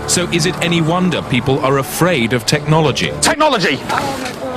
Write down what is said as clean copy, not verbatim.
So is it any wonder people are afraid of technology? Technology! Oh my God.